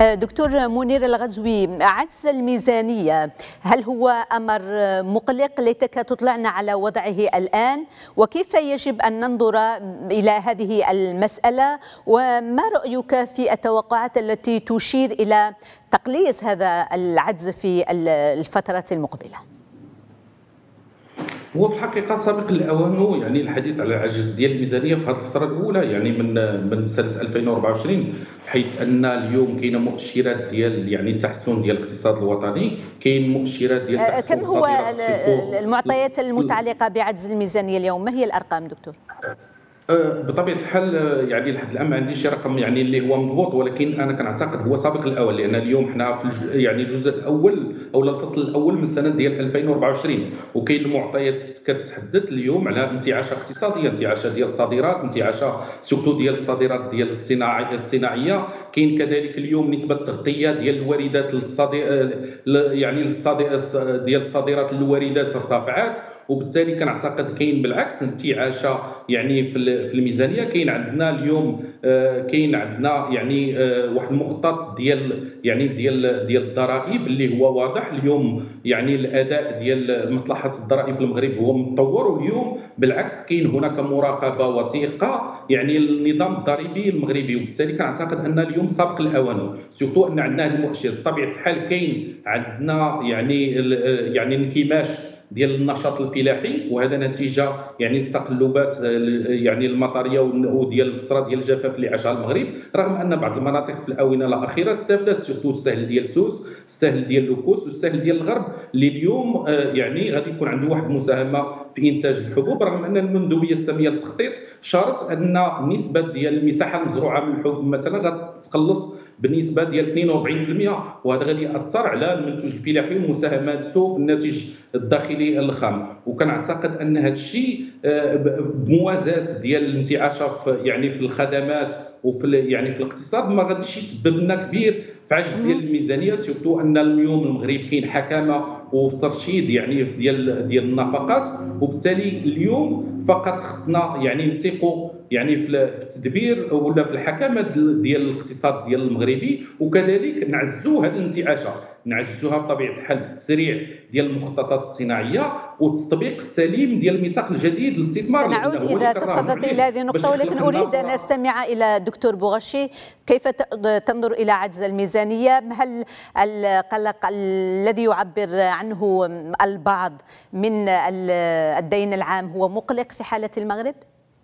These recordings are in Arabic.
دكتور منير الغزوي، عجز الميزانية هل هو أمر مقلق؟ ليتك تطلعنا على وضعه الآن، وكيف يجب أن ننظر إلى هذه المسألة، وما رأيك في التوقعات التي تشير إلى تقليص هذا العجز في الفترة المقبلة؟ هو في الحقيقة سابق الأوان يعني الحديث على العجز ديال الميزانية في هذه الفترة الأولى، يعني من سنة 2024، حيث أن اليوم كاينة مؤشرات ديال يعني تحسن ديال الاقتصاد الوطني، كاين مؤشرات ديال تحسن كم هو الصادرات. المعطيات المتعلقة بعجز الميزانية اليوم؟ ما هي الأرقام دكتور؟ بطبيعه الحال يعني لحد الان ما عنديش شي رقم يعني اللي هو مضبوط، ولكن انا كنعتقد هو سابق الاول، لان اليوم حنا في يعني الجزء الاول او الفصل الاول من السنه ديال 2024، وكاين المعطيات كتحدث اليوم على انتعاشه اقتصاديه، انتعاشه ديال الصادرات، انتعاشه سورتو ديال الصادرات ديال الصناعيه. كاين كذلك اليوم نسبه التغطيه ديال الواردات يعني ديال الصادرات للواردات ارتفعت، وبالتالي كنعتقد كاين بالعكس انتعاشه يعني في الميزانيه. كاين عندنا اليوم يعني واحد المخطط ديال الضرائب اللي هو واضح اليوم. يعني الاداء ديال مصلحه الضرائب في المغرب هو متطور، واليوم بالعكس كاين هناك مراقبه وثيقه يعني النظام الضريبي المغربي، وبالتالي كنعتقد ان اليوم سابق الاوان، سورتو ان عندنا هذا المؤشر. بطبيعه الحال كاين عندنا يعني انكماش ديال النشاط الفلاحي، وهذا نتيجه يعني التقلبات يعني المطريه وديال الفتره ديال الجفاف اللي عاشها المغرب، رغم ان بعض المناطق في الاونه الاخيره استفادت، سورتو الساحل ديال سوس، الساحل ديال لوكوس، والساحل ديال الغرب، اللي اليوم يعني غادي يكون عنده واحد المساهمه في انتاج الحبوب، رغم ان المندوبيه الساميه للتخطيط شارت ان النسبه ديال المساحه المزروعه من الحبوب مثلا غتقلص بنسبه ديال 42%، وهذا غادي ياثر على المنتوج الفلاحي ومساهماته في الناتج الداخلي الخام. وكنعتقد ان هذا الشيء بموازاه ديال الانتعاشه يعني في الخدمات وفي يعني في الاقتصاد ما غاديش يسبب لنا كبير في عجز ديال الميزانيه، سورتو ان اليوم المغرب كاين حكامه وفي ترشيد يعني ديال النفقات، وبالتالي اليوم فقط خصنا يعني نثقوا يعني في التدبير ولا في الحكامه ديال الاقتصاد ديال المغربي، وكذلك نعزوا هذه الانتعاشه، نعزوها بطبيعه الحال بالتسريع ديال المخططات الصناعيه والتطبيق السليم ديال الميثاق الجديد للاستثمار. سنعود إذا تفضلت إلى هذه النقطة، ولكن أريد أن أستمع إلى الدكتور بوغشي. كيف تنظر إلى عجز الميزانية؟ هل القلق الذي يعبر عنه البعض من الدين العام هو مقلق في حالة المغرب؟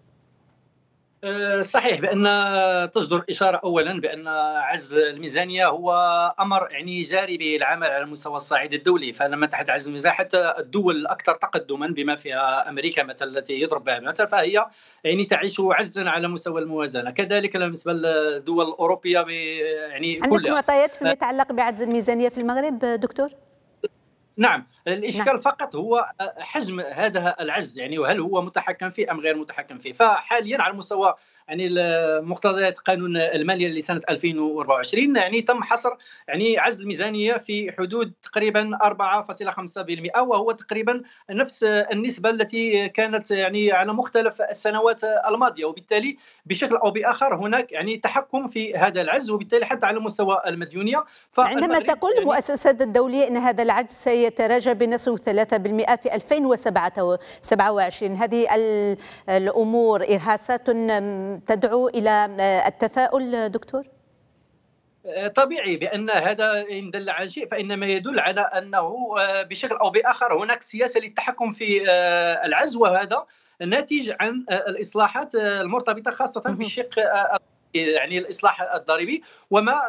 صحيح بأن تصدر إشارة أولا بأن عجز الميزانية هو أمر يعني جاري به العمل على مستوى الصعيد الدولي. فلما تحدث عجز الميزانية حتى الدول الأكثر تقدما بما فيها أمريكا مثلا التي يضرب بها المثل، فهي يعني تعيش عجزا على مستوى الموازنة. كذلك بالنسبة للدول الأوروبية يعني كلها. عندك معطيات فيما يتعلق بعجز الميزانية في المغرب دكتور؟ نعم، الإشكال فقط هو حجم هذا العجز، يعني وهل هو متحكم فيه أم غير متحكم فيه. فحاليا على مستوى يعني مقتضيات قانون المالية لسنة 2024 يعني تم حصر يعني عجز الميزانية في حدود تقريبا 4.5%، وهو تقريبا نفس النسبة التي كانت يعني على مختلف السنوات الماضية، وبالتالي بشكل أو بآخر هناك يعني تحكم في هذا العجز، وبالتالي حتى على مستوى المديونية. عندما تقول يعني المؤسسات الدولية أن هذا العجز سيتراجع بنسبة 3% في 2027، هذه الأمور إرهاصات تدعو إلى التفاؤل دكتور؟ طبيعي بأن هذا إن دل على شيء فإنما يدل على أنه بشكل أو بآخر هناك سياسة للتحكم في العجز، وهذا ناتج عن الإصلاحات المرتبطة خاصة بالشق يعني الإصلاح الضريبي، وما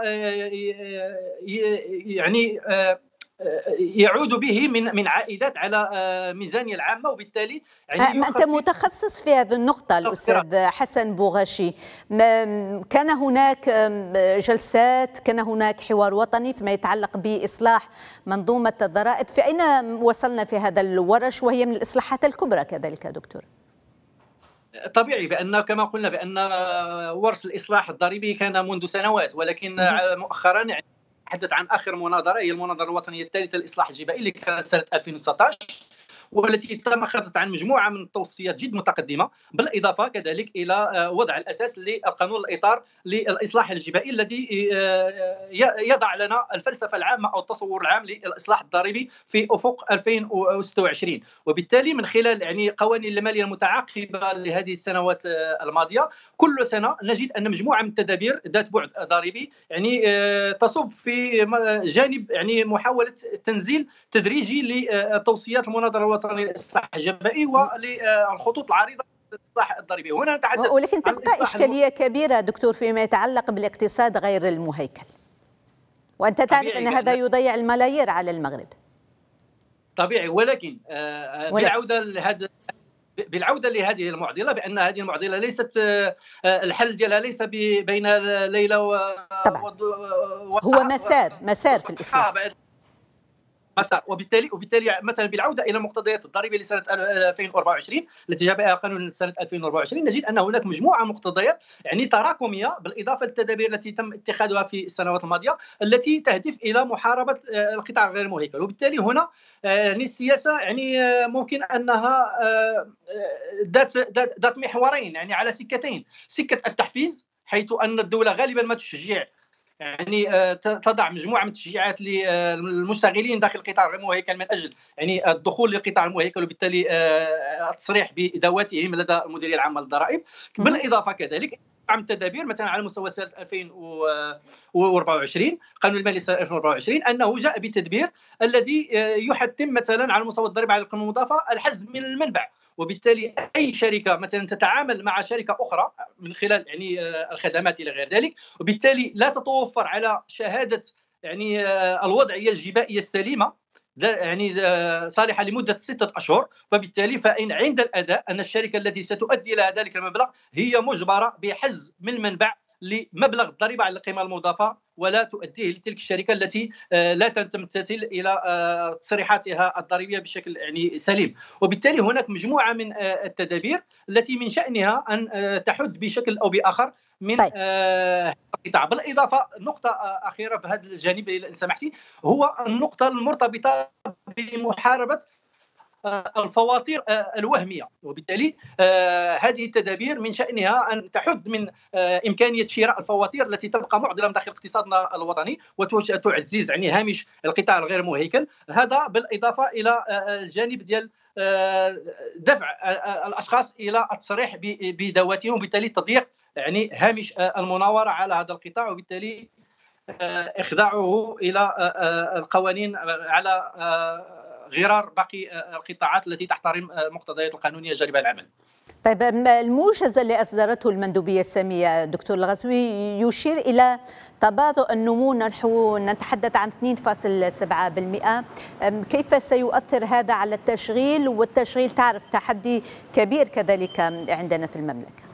يعني يعود به من عائدات على الميزانية العامة، وبالتالي يعني أنت متخصص في هذه النقطة الأستاذ حسن بوغشي. كان هناك جلسات، كان هناك حوار وطني فيما يتعلق بإصلاح منظومة الضرائب، في أين وصلنا في هذا الورش وهي من الإصلاحات الكبرى كذلك دكتور؟ طبيعي بأن كما قلنا بأن ورش الإصلاح الضريبي كان منذ سنوات، ولكن مؤخرا يعني تحدث عن آخر مناظرة هي المناظرة الوطنية الثالثة للإصلاح الجبائي اللي كانت سنة 2019، والتي تم أخذت عن مجموعة من التوصيات جد متقدمة، بالإضافة كذلك إلى وضع الأساس للقانون الإطار للإصلاح الجبائي الذي يضع لنا الفلسفة العامة أو التصور العام للإصلاح الضريبي في أفق 2026. وبالتالي من خلال يعني قوانين المالية المتعاقبة لهذه السنوات الماضية، كل سنة نجد أن مجموعة من التدابير ذات بعد ضريبي يعني تصب في جانب يعني محاولة تنزيل تدريجي لتوصيات المناظرة الوطنية للإصلاح الجبائي وللخطوط العريضة للإصلاح الضريبي. هنا نتحدث، ولكن تبقى إشكالية كبيرة دكتور فيما يتعلق بالاقتصاد غير المهيكل، وأنت تعرف أن هذا يضيع الملايير على المغرب. طبيعي، ولكن بالعودة لهذه المعضلة، بأن هذه المعضلة ليست الحل ديالها ليس بين ليلة هو مسار في الإصلاح. وبالتالي مثلا بالعوده الى مقتضيات الضريبه لسنه 2024 التي جاء بها قانون سنه 2024، نجد ان هناك مجموعه من مقتضيات يعني تراكميه، بالاضافه للتدابير التي تم اتخاذها في السنوات الماضيه التي تهدف الى محاربه القطاع غير المهيكل. وبالتالي هنا يعني السياسه يعني ممكن انها ذات محورين، يعني على سكتين: سكه التحفيز، حيث ان الدوله غالبا ما تشجع يعني تضع مجموعه من التشجيعات للمشتغلين داخل القطاع غير المهيكل من اجل يعني الدخول للقطاع المهيكل، وبالتالي التصريح بادواتهم لدى المديريه العامه للضرائب. بالاضافه كذلك عم تدابير مثلا على مستوى سنه 2024 قانون المالي سنه 2024 انه جاء بتدبير الذي يحتم مثلا على مستوى الضريبه على القيمه المضافه الحز من المنبع. وبالتالي اي شركه مثلا تتعامل مع شركه اخرى من خلال يعني الخدمات الى غير ذلك، وبالتالي لا تتوفر على شهاده يعني الوضعيه الجبائيه السليمه يعني صالحه لمده 6 أشهر، وبالتالي فإن عند الاداء ان الشركه التي ستؤدي لها ذلك المبلغ هي مجبره بحز من المنبع لمبلغ الضريبه على القيمه المضافه، ولا تؤديه لتلك الشركه التي لا تمتثل الى تصريحاتها الضريبيه بشكل يعني سليم. وبالتالي هناك مجموعه من التدابير التي من شانها ان تحد بشكل او باخر من القطاع. بالاضافه نقطه اخيره في هذا الجانب ان سمحتي، هو النقطه المرتبطه بمحاربه الفواتير الوهميه. وبالتالي هذه التدابير من شأنها أن تحد من إمكانية شراء الفواتير التي تبقى معضلة داخل اقتصادنا الوطني وتعزز يعني هامش القطاع الغير مهيكل. هذا بالإضافة إلى الجانب ديال دفع الأشخاص إلى التصريح بذواتهم، وبالتالي تضييق يعني هامش المناورة على هذا القطاع، وبالتالي إخضاعه إلى القوانين على غرار باقي القطاعات التي تحترم مقتضيات القانونيه الجاريه العمل. طيب، الموجز اللي اصدرته المندوبيه الساميه دكتور الغزوي يشير الى تباطؤ النمو، نحو نتحدث عن 2.7%. كيف سيؤثر هذا على التشغيل؟ والتشغيل تعرف تحدي كبير كذلك عندنا في المملكه.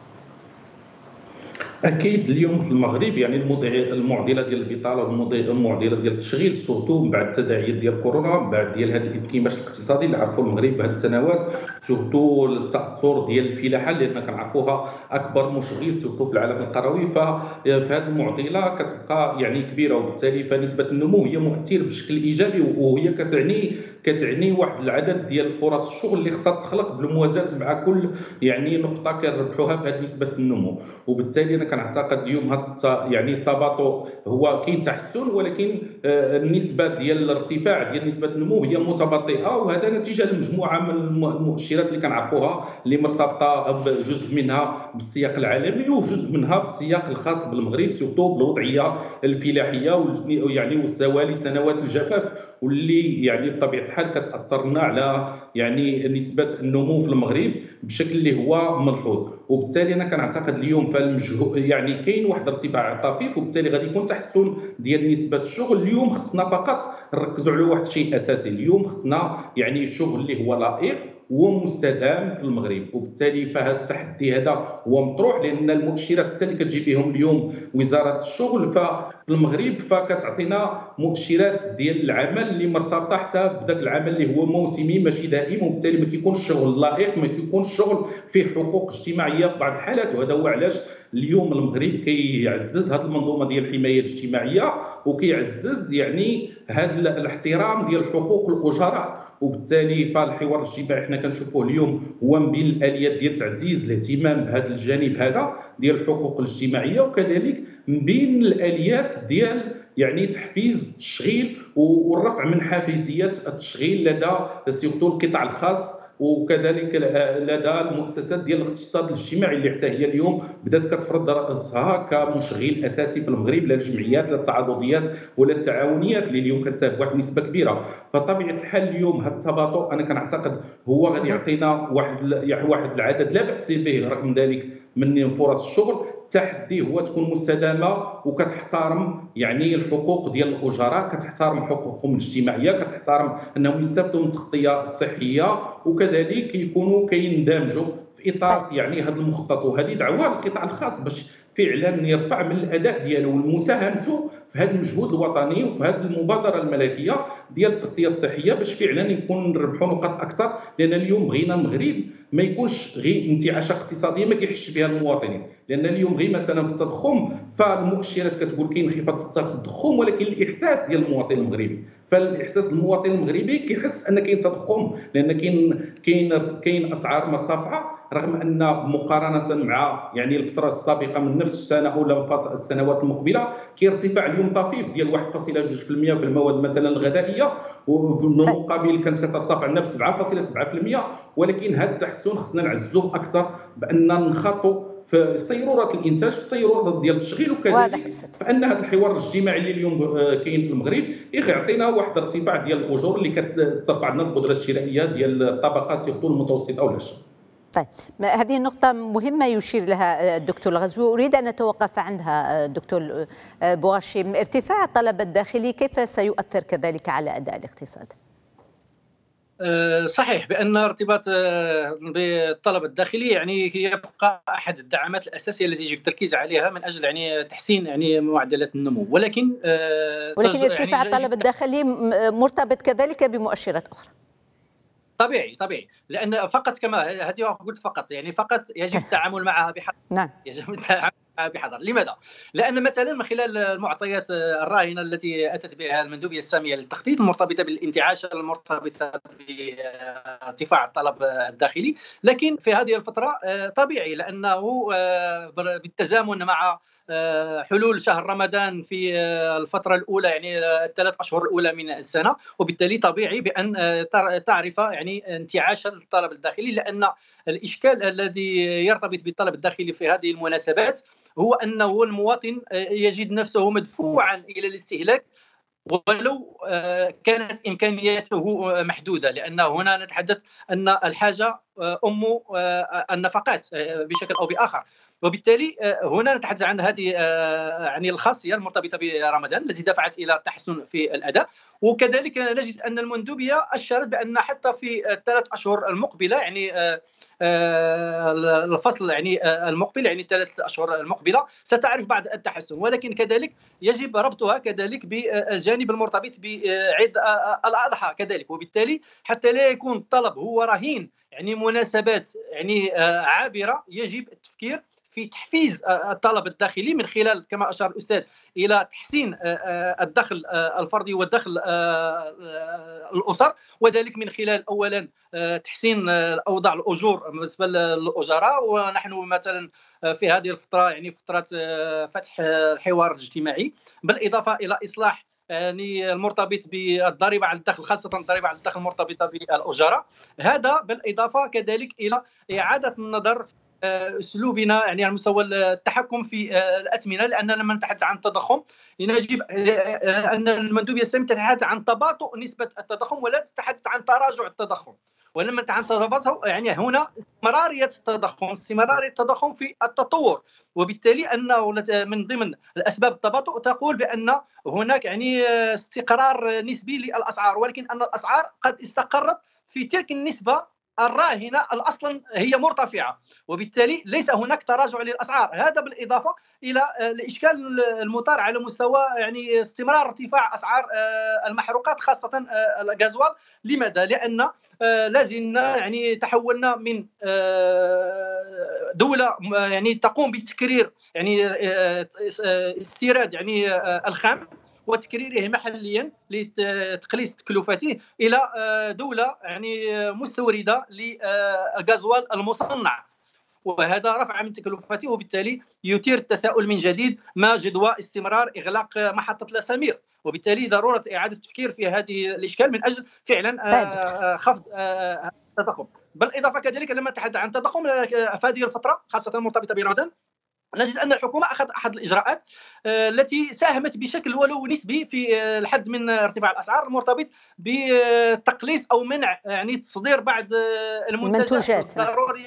اكيد اليوم في المغرب يعني المعضله ديال البطاله والمعضله ديال التشغيل سورتو من بعد التداعيات ديال كورونا، من بعد ديال هذا الانكماش الاقتصادي اللي عرفوا المغرب هذه السنوات، سورتو التاثر ديال الفلاحه اللي كنعرفوها اكبر مشغل سورتو في العالم القروي. ففي هذه المعضله كتبقى يعني كبيره، وبالتالي فنسبه النمو هي مؤثر بشكل ايجابي، وهي كتعني واحد العدد ديال فرص الشغل اللي خصها تخلق بالموازاه مع كل يعني نقطه كنربحوها بهذه نسبه النمو. وبالتالي انا كنعتقد اليوم يعني التباطؤ هو كاين تحسن، ولكن النسبه ديال الارتفاع ديال نسبه النمو هي متباطئه، وهذا نتيجه لمجموعه من المؤشرات اللي كنعرفوها اللي مرتبطه بجزء منها بالسياق العالمي وجزء منها بالسياق الخاص بالمغرب، سورتو بالوضعيه الفلاحيه يعني والسوالي سنوات الجفاف، واللي يعني بطبيعه الحال كتاثر لنا على يعني نسبه النمو في المغرب بشكل اللي هو ملحوظ. وبالتالي انا كنعتقد اليوم يعني كاين واحد الارتفاع طفيف، وبالتالي غادي يكون تحسن ديال نسبه الشغل. اليوم خصنا فقط نركزوا على واحد الشيء اساسي، اليوم خصنا يعني الشغل اللي هو لائق ومستدام في المغرب. وبالتالي فهذا التحدي هذا هو مطروح، لان المؤشرات حتى اللي كتجي بهم اليوم وزاره الشغل في المغرب فكتعطينا مؤشرات ديال العمل اللي مرتبطه حتى بداك العمل اللي هو موسمي ماشي دائم، وبالتالي ما كيكونش الشغل لائق، ما كيكونش الشغل فيه حقوق اجتماعيه في بعض الحالات. وهذا هو علاش اليوم المغرب كيعزز هذه المنظومه ديال الحمايه الاجتماعيه، وكيعزز يعني هذا الاحترام ديال حقوق الاجراء وبالتالي فالحوار الاجتماعي حنا كنشوفوه اليوم هو من بين الاليات ديال تعزيز الاهتمام بهذا الجانب هذا ديال الحقوق الاجتماعيه، وكذلك من بين الاليات ديال يعني تحفيز التشغيل والرفع من حافزيات التشغيل لدى سيرتو القطاع الخاص، وكذلك لدى المؤسسات ديال الاقتصاد الاجتماعي اللي حتى هي اليوم بدات كتفرض راسها كمشغل اساسي في المغرب، لا الجمعيات لا التعاضديات ولا التعاونيات اللي اليوم كتساهم بواحد النسبه كبيره. فطبيعه الحال اليوم هذا التباطؤ انا كنعتقد هو غادي يعطينا واحد العدد لا باس به رغم ذلك من فرص الشغل. التحدي هو تكون مستدامه وكتحترم يعني الحقوق ديال الاجراء، كتحترم حقوقهم الاجتماعيه، كتحترم انهم يستافدوا من التغطيه الصحيه، وكذلك يكونوا كيندمجوا في اطار يعني هذا المخطط. وهذه دعوه للقطاع الخاص باش فعلا يرفع من الاداء ديالو ومساهمته في هذا المجهود الوطني وفي هذه المبادره الملكيه ديال التغطيه الصحيه، باش فعلا يكون نربحوا نقاط اكثر. لان اليوم بغينا المغرب ما يكونش غير انتعاشه اقتصاديه ما كيحسش بها المواطنين، لان اليوم غير مثلا في التضخم فالمؤشرات كتقول كاين انخفاض في التضخم، ولكن الاحساس ديال المواطن المغربي، فالاحساس المواطن المغربي كيحس ان كاين تضخم، لان كاين اسعار مرتفعه، رغم ان مقارنه مع يعني الفتره السابقه من نفس السنه او السنوات المقبله كاين ارتفاع اليوم طفيف ديال 1.2% في المواد مثلا الغذائيه، وبالمقابل كانت كترتفع لنا ب 7.7%. ولكن هذا التحسن خصنا نعزوه اكثر بان نخاطوا في صيروره الانتاج، في صيروره ديال التشغيل، وكذلك فان هذا الحوار الاجتماعي اللي اليوم كاين في المغرب يعطينا واحد الارتفاع ديال الاجور اللي كترفع لنا القدره الشرائيه ديال الطبقه سيرتو المتوسطه والهشه. طيب، هذه نقطة مهمة يشير لها الدكتور الغزوي، أريد أن أتوقف عندها دكتور بوغاشيم. ارتفاع الطلب الداخلي كيف سيؤثر كذلك على أداء الاقتصاد؟ صحيح بأن ارتباط بالطلب الداخلي يعني يبقى أحد الدعامات الأساسية التي يجب التركيز عليها من أجل يعني تحسين يعني معدلات النمو، ولكن ارتفاع الطلب الداخلي مرتبط كذلك بمؤشرات أخرى. طبيعي، لان فقط كما هذه قلت فقط يعني فقط يجب التعامل معها بحذر. نعم، يجب التعامل معها بحذر. لماذا؟ لان مثلا من خلال المعطيات الراهنه التي اتت بها المندوبيه الساميه للتخطيط المرتبطه بالانتعاش المرتبطه بارتفاع الطلب الداخلي، لكن في هذه الفتره طبيعي لانه بالتزامن مع حلول شهر رمضان في الفترة الأولى يعني الثلاث أشهر الأولى من السنة، وبالتالي طبيعي بأن تعرف يعني انتعاش الطلب الداخلي، لأن الإشكال الذي يرتبط بالطلب الداخلي في هذه المناسبات هو أنه المواطن يجد نفسه مدفوعا إلى الاستهلاك ولو كانت إمكانياته محدودة، لأن هنا نتحدث أن الحاجة أم النفقات بشكل أو بآخر. وبالتالي هنا نتحدث عن هذه يعني الخاصيه المرتبطه برمضان التي دفعت الى تحسن في الاداء. وكذلك نجد ان المندوبيه اشارت بان حتى في الثلاث اشهر المقبله يعني الفصل يعني المقبل يعني الثلاث اشهر المقبله ستعرف بعض التحسن، ولكن كذلك يجب ربطها كذلك بالجانب المرتبط بعيد الاضحى كذلك. وبالتالي حتى لا يكون الطلب هو رهين يعني مناسبات يعني عابره، يجب التفكير في تحفيز الطلب الداخلي من خلال كما اشار الاستاذ الى تحسين الدخل الفردي ودخل الاسر، وذلك من خلال اولا تحسين اوضاع الاجور بالنسبه للاجراء. ونحن مثلا في هذه الفتره يعني فتره فتح الحوار الاجتماعي، بالاضافه الى اصلاح يعني المرتبط بالضريبه على الدخل، خاصه الضريبه على الدخل المرتبطه بالاجره. هذا بالاضافه كذلك الى اعاده النظر اسلوبنا يعني على مستوى التحكم في الاثمنه، لان لما نتحدث عن التضخم يجب ان المندوبيه الساميه تتحدث عن تباطؤ نسبه التضخم ولا تتحدث عن تراجع التضخم. ولما نتحدث عن تباطؤ يعني هنا استمراريه التضخم في التطور، وبالتالي انه من ضمن الاسباب التباطؤ تقول بان هناك يعني استقرار نسبي للاسعار، ولكن ان الاسعار قد استقرت في تلك النسبه الراهنه اصلا هي مرتفعه، وبالتالي ليس هناك تراجع للاسعار. هذا بالاضافه الى الاشكال المطار على مستوى يعني استمرار ارتفاع اسعار المحروقات خاصه الغازوال. لماذا؟ لان لازلنا يعني تحولنا من دوله يعني تقوم بتكرير يعني استيراد يعني الخام، وتكريره محليا لتقليص تكلفته الى دوله يعني مستورده للغازوال المصنع، وهذا رفع من تكلفته، وبالتالي يثير التساؤل من جديد: ما جدوى استمرار إغلاق محطة لاسامير؟ وبالتالي ضرورة إعادة التفكير في هذه الإشكال من أجل فعلا خفض التضخم. بالإضافة كذلك لما نتحدث عن التضخم في هذه الفترة خاصة مرتبطة برمضان، نجد أن الحكومة أخذت أحد الإجراءات التي ساهمت بشكل ولو نسبي في الحد من ارتفاع الأسعار المرتبط بتقليص أو منع يعني تصدير بعض المنتجات الضرورية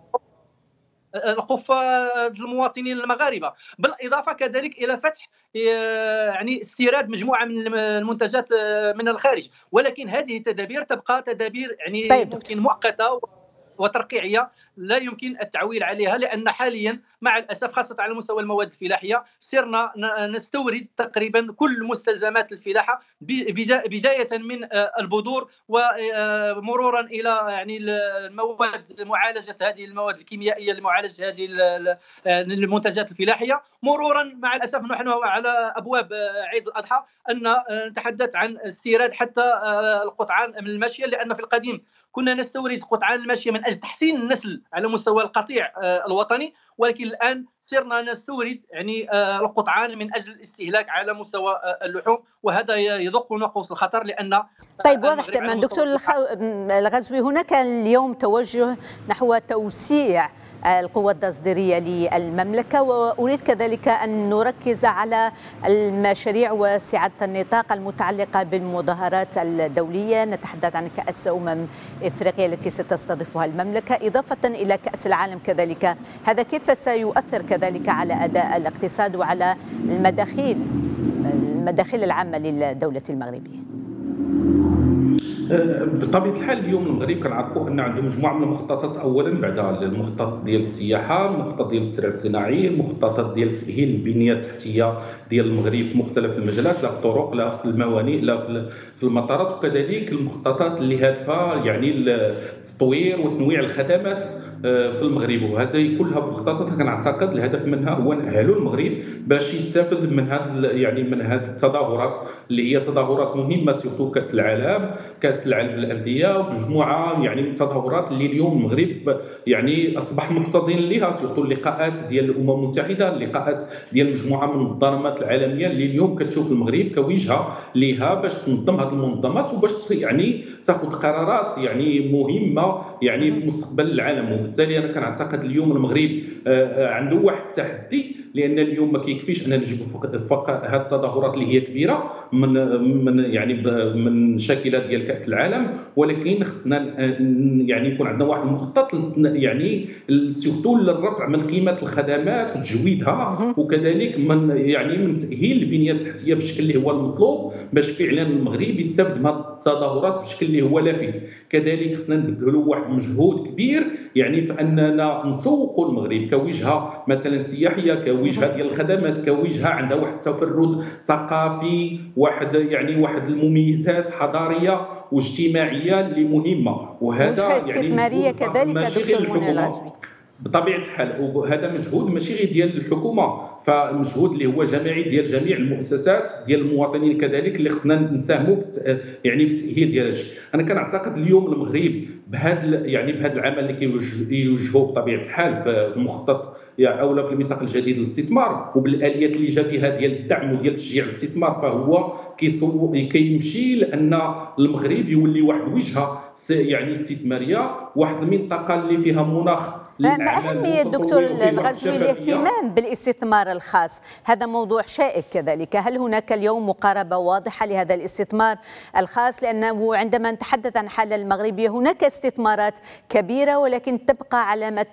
الخف المواطنين المغاربه، بالاضافه كذلك الى فتح يعني استيراد مجموعه من المنتجات من الخارج، ولكن هذه التدابير تبقى تدابير يعني ممكن مؤقته وترقيعيه لا يمكن التعويل عليها، لان حاليا مع الاسف خاصه على مستوى المواد الفلاحيه صرنا نستورد تقريبا كل مستلزمات الفلاحه بدايه من البذور ومرورا الى يعني المواد معالجه هذه المواد الكيميائيه لمعالجه هذه المنتجات الفلاحيه، مرورا مع الاسف نحن على ابواب عيد الاضحى ان نتحدث عن استيراد حتى القطعان من الماشيه، لان في القديم كنا نستورد قطعان الماشيه من اجل تحسين النسل على مستوى القطيع الوطني، ولكن الان صرنا نستورد يعني القطعان من اجل الاستهلاك على مستوى اللحوم، وهذا يدق نقوص الخطر. لان طيب واضح تماما دكتور الغزوي، هناك اليوم توجه نحو توسيع القوة التصديرية للمملكة، وأريد كذلك أن نركز على المشاريع واسعة النطاق المتعلقة بالمظاهرات الدولية، نتحدث عن كأس إفريقيا التي ستستضيفها المملكة إضافة إلى كأس العالم كذلك. هذا كيف سيؤثر كذلك على أداء الاقتصاد وعلى المداخيل العامة للدولة المغربية؟ بطبيعه الحال اليوم المغرب كنعرفوا ان عنده مجموعه من المخططات، اولا بعد المخطط ديال السياحه، المخطط ديال الزراعه الصناعي، المخططات ديال تاهيل البنيه التحتيه ديال المغرب في مختلف المجالات، لا في الطرق لا في الموانئ لا في المطارات، وكذلك المخططات اللي هادفه يعني التطوير وتنويع الخدمات في المغرب، وهذه كلها مخططات كنعتقد الهدف منها هو نأهلوا المغرب باش يستافد من هذا يعني من هذه التظاهرات اللي هي تظاهرات مهمه، سيرتو كأس العالم للانديه، ومجموعه يعني من التظاهرات اللي اليوم المغرب يعني اصبح محتضن لها، سيرتو اللقاءات ديال الامم المتحده، اللقاءات ديال مجموعه من المنظمات العالميه اللي اليوم كتشوف المغرب كوجهه لها باش تنظم هذه المنظمات وباش يعني تاخذ قرارات يعني مهمه يعني في مستقبل العالم. وبالتالي انا كنعتقد اليوم المغرب عنده واحد التحدي، لان اليوم ما كيكفيش اننا نجيبوا فوق هذه التظاهرات اللي هي كبيره من يعني من شاكله ديال كاس العالم، ولكن خصنا يعني يكون عندنا واحد المخطط يعني سورتو للرفع من قيمه الخدمات وتجويدها، وكذلك من تاهيل البنيه التحتيه بالشكل اللي هو المطلوب باش فعلا المغرب يستافد من هذه التظاهرات بشكل اللي هو لافت. كذلك خصنا نبذلوا واحد المجهود كبير يعني في اننا نسوقوا المغرب كوجهه مثلا سياحيه، كوجهه ديال الخدمات، كوجهه عندها واحد التفرد ثقافي، واحد المميزات حضاريه واجتماعيه اللي مهمه، وهذا يعني استثماريه كذلك دكتور منى الغزوي. بطبيعه الحال وهذا مجهود ماشي غير ديال الحكومه، فمجهود اللي هو جماعي ديال جميع المؤسسات ديال المواطنين كذلك اللي خصنا نساهموا يعني في التاهيل ديال هادشي. انا كنعتقد اليوم المغرب بهذا العمل اللي كيوجهوا بطبيعه الحال في المخطط او في الميثاق الجديد للاستثمار وبالاليات اللي جا بها ديال الدعم وديال تشجيع الاستثمار، فهو كيمشي لان المغرب يولي واحد الوجهه يعني استثماريه، واحد المنطقه اللي فيها مناخ. ما أهمية دكتور الغزوي الاهتمام بالاستثمار الخاص؟ هذا موضوع شائك كذلك، هل هناك اليوم مقاربة واضحة لهذا الاستثمار الخاص؟ لأنه عندما نتحدث عن حالة المغربية هناك استثمارات كبيرة، ولكن تبقى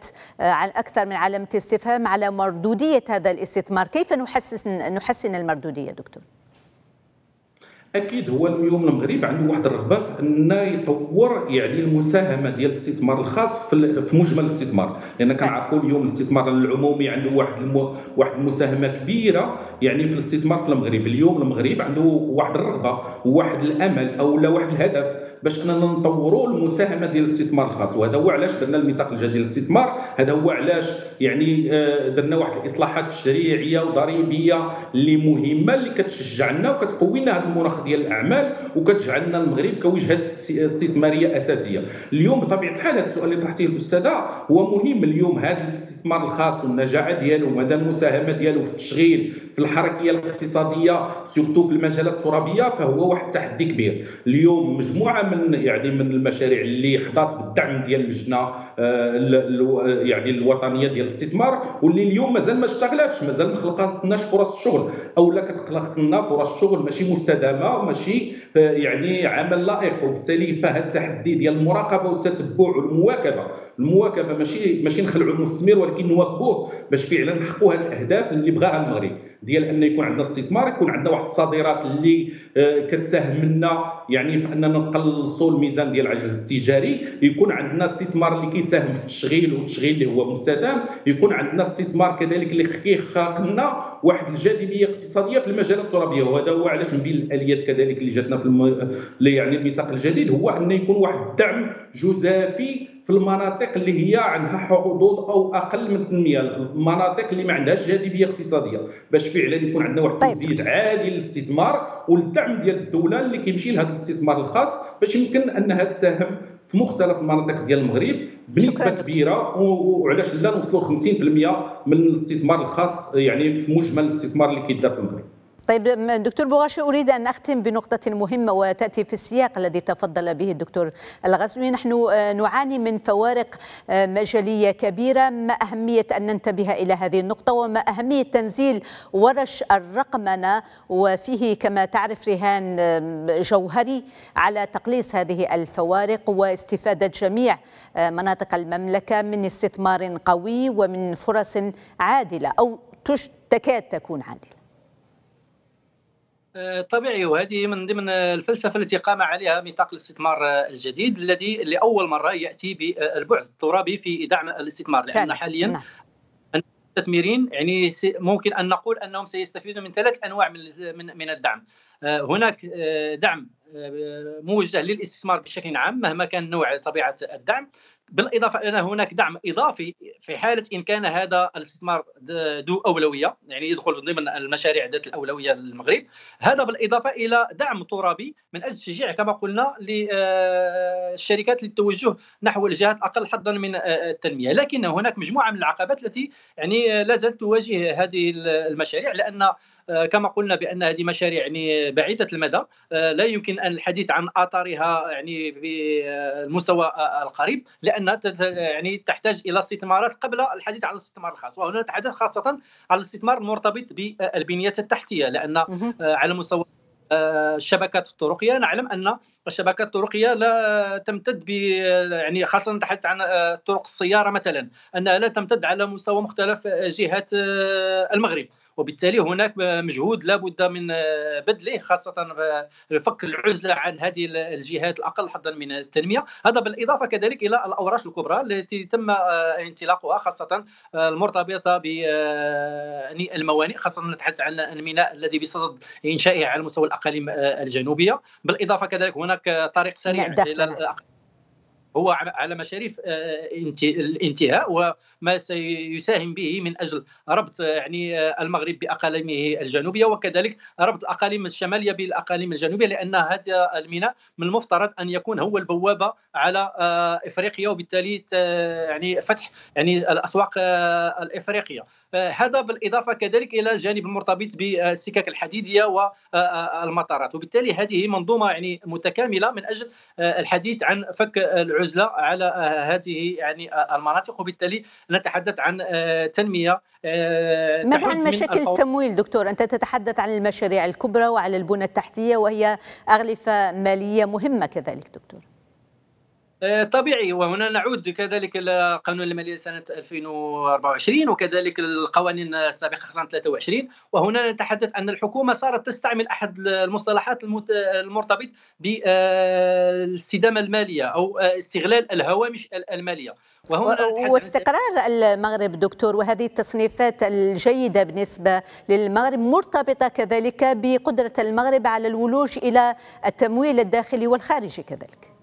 أكثر من علامة استفهام على مردودية هذا الاستثمار. كيف نحسن المردودية دكتور؟ اكيد هو اليوم المغرب عنده واحد الرغبه في انه يطور يعني المساهمه ديال الاستثمار الخاص في مجمل الاستثمار، لان كنعرفوا اليوم الاستثمار العمومي عنده واحد المساهمه كبيره يعني في الاستثمار في المغرب. اليوم المغرب عنده واحد الرغبه وواحد الامل او لا واحد الهدف باش اننا نطوروا المساهمه ديال الاستثمار الخاص. وهذا هو علاش درنا الميثاق الجديد للاستثمار، هذا هو علاش يعني درنا واحد الاصلاحات تشريعيه وضريبيه اللي مهمه، اللي كتشجعنا وكتقوي لنا هذا المناخ ديال الاعمال وكتجعلنا المغرب كوجهه استثماريه اساسيه. اليوم بطبيعه الحال هذا السؤال اللي طرحتيه الاستاذه هو مهم. اليوم هذا الاستثمار الخاص والنجاعه ديالو ومدى المساهمه ديالو في التشغيل في الحركيه الاقتصاديه سورتو في المجالات الترابيه، فهو واحد التحدي كبير. اليوم مجموعه من المشاريع اللي حظات بالدعم ديال اللجنه يعني الوطنيه ديال الاستثمار، واللي اليوم مازال ما اشتغلاتش، مازال ما خلقتناش فرص الشغل، او لا كتخلق لنا فرص شغل ماشي مستدامه وماشي يعني عمل لائق. وبالتالي فهذا التحدي ديال المراقبه والتتبع والمواكبه ماشي نخلعوا المستثمر، ولكن نواكبوه باش فعلا نحققوا هذه الاهداف اللي بغاها المغرب، ديال ان يكون عندنا استثمار، يكون عندنا واحد الصادرات اللي كتساهم لنا يعني في اننا نقلصوا الميزان ديال العجز التجاري، يكون عندنا استثمار اللي كيساهم في التشغيل والتشغيل اللي هو مستدام، يكون عندنا استثمار كذلك اللي كيخلق لنا واحد الجاذبيه اقتصاديه في المجالات الترابيه. وهذا هو علاش من بين الاليات كذلك اللي جاتنا في يعني الميثاق الجديد هو ان يكون واحد الدعم جزافي في المناطق اللي هي عندها حدود او اقل من التنميه، المناطق اللي ما عندهاش جاذبيه اقتصاديه، باش فعلا يكون عندنا واحد تزويد عادي للاستثمار والدعم ديال الدوله اللي كيمشي لهذا الاستثمار الخاص، باش يمكن انها تساهم في مختلف المناطق ديال المغرب بنسبه كبيره، وعلاش لا نوصلوا ل 50% من الاستثمار الخاص يعني في مجمل الاستثمار اللي كيدار في المغرب. طيب دكتور بوغاشي، أريد أن أختم بنقطة مهمة وتأتي في السياق الذي تفضل به الدكتور الغزوي. نحن نعاني من فوارق مجالية كبيرة، ما أهمية أن ننتبه إلى هذه النقطة وما أهمية تنزيل ورش الرقمنة، وفيه كما تعرف رهان جوهري على تقليص هذه الفوارق واستفادة جميع مناطق المملكة من استثمار قوي ومن فرص عادلة أو تكاد تكون عادلة. طبيعي، وهذه من ضمن الفلسفه التي قام عليها ميثاق الاستثمار الجديد الذي لاول مره ياتي بالبعد الترابي في دعم الاستثمار، لان حاليا المستثمرين يعني ممكن ان نقول انهم سيستفيدون من 3 انواع من الدعم. هناك دعم موجه للاستثمار بشكل عام مهما كان نوع طبيعه الدعم، بالاضافه الى هناك دعم اضافي في حاله ان كان هذا الاستثمار ذو اولويه، يعني يدخل ضمن المشاريع ذات الاولويه للمغرب. هذا بالاضافه الى دعم ترابي من اجل تشجيع كما قلنا للشركات للتوجه نحو الجهات اقل حظا من التنميه. لكن هناك مجموعه من العقبات التي يعني لا زالت تواجه هذه المشاريع، لان كما قلنا بان هذه مشاريع يعني بعيده المدى، لا يمكن ان الحديث عن اثارها يعني في المستوى القريب، لانها يعني تحتاج الى استثمارات قبل الحديث عن الاستثمار الخاص. وهنا نتحدث خاصه عن الاستثمار المرتبط بالبنيه التحتيه، لان على مستوى الشبكات الطرقيه نعلم ان الشبكات الطرقيه لا تمتد يعني خاصه نتحدث عن طرق السياره مثلا، انها لا تمتد على مستوى مختلف جهات المغرب، وبالتالي هناك مجهود لا بد من بذله خاصه فك العزله عن هذه الجهات الاقل حظا من التنميه. هذا بالاضافه كذلك الى الاوراش الكبرى التي تم انطلاقها خاصه المرتبطه بالموانئ، خاصه نتحدث عن الميناء الذي بصدد انشائه على مستوى الاقاليم الجنوبيه. بالاضافه كذلك هناك طريق سريع الى هو على مشارف الانتهاء، وما سيساهم به من اجل ربط يعني المغرب باقاليمه الجنوبيه، وكذلك ربط الاقاليم الشماليه بالاقاليم الجنوبيه، لان هذا الميناء من المفترض ان يكون هو البوابه على افريقيا، وبالتالي يعني فتح يعني الاسواق الافريقيه. هذا بالاضافه كذلك الى الجانب المرتبط بالسكك الحديديه والمطارات، وبالتالي هذه منظومه يعني متكامله من اجل الحديث عن فك العزله على هذه يعني المناطق، وبالتالي نتحدث عن تنميه. ماذا عن مشاكل التمويل دكتور؟ أنت تتحدث عن المشاريع الكبرى وعلى البنى التحتية، وهي أغلفة مالية مهمة كذلك دكتور. طبيعي، وهنا نعود كذلك إلى قانون المالية سنة 2024 وكذلك القوانين السابقة خاصة 23، وهنا نتحدث أن الحكومة صارت تستعمل أحد المصطلحات المرتبط بالاستدامة المالية أو استغلال الهوامش المالية، واستقرار المغرب دكتور، وهذه التصنيفات الجيدة بالنسبة للمغرب مرتبطة كذلك بقدرة المغرب على الولوج إلى التمويل الداخلي والخارجي كذلك.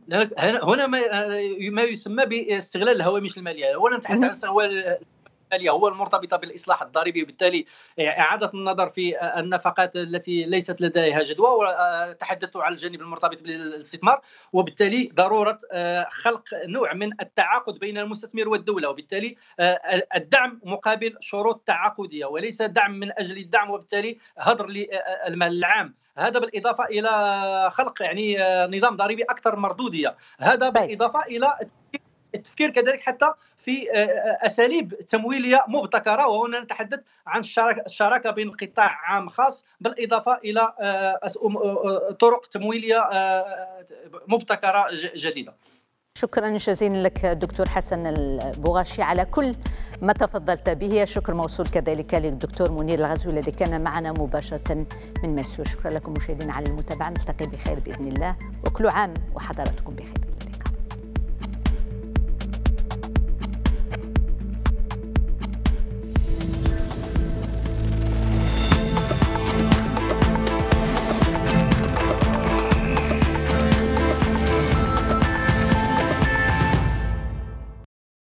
هنا ما يسمى باستغلال الهوامش الماليه. اولا نتحدث عن استغلال الماليه هو المرتبطه بالاصلاح الضريبي، وبالتالي اعاده النظر في النفقات التي ليست لديها جدوى، وتحدثت عن الجانب المرتبط بالاستثمار، وبالتالي ضروره خلق نوع من التعاقد بين المستثمر والدوله، وبالتالي الدعم مقابل شروط تعاقديه وليس دعم من اجل الدعم، وبالتالي هدر للمال العام. هذا بالاضافه الى خلق يعني نظام ضريبي اكثر مردوديه. هذا بالاضافه الى التفكير كذلك حتى في اساليب تمويليه مبتكره، وهنا نتحدث عن الشراكه بين القطاع عام خاص، بالاضافه الى طرق تمويليه مبتكره جديدة. شكرا جزيلا لك دكتور حسن البغاشي على كل ما تفضلت به. شكر موصول كذلك للدكتور منير الغزوي الذي كان معنا مباشرة من مسيو. شكرا لكم مشاهدينا على المتابعة، نلتقي بخير بإذن الله، وكل عام وحضراتكم بخير.